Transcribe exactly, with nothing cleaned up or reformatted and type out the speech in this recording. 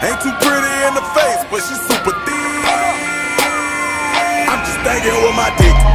Ain't too pretty in the face, but she's super thick. I'm just thinking with my dick.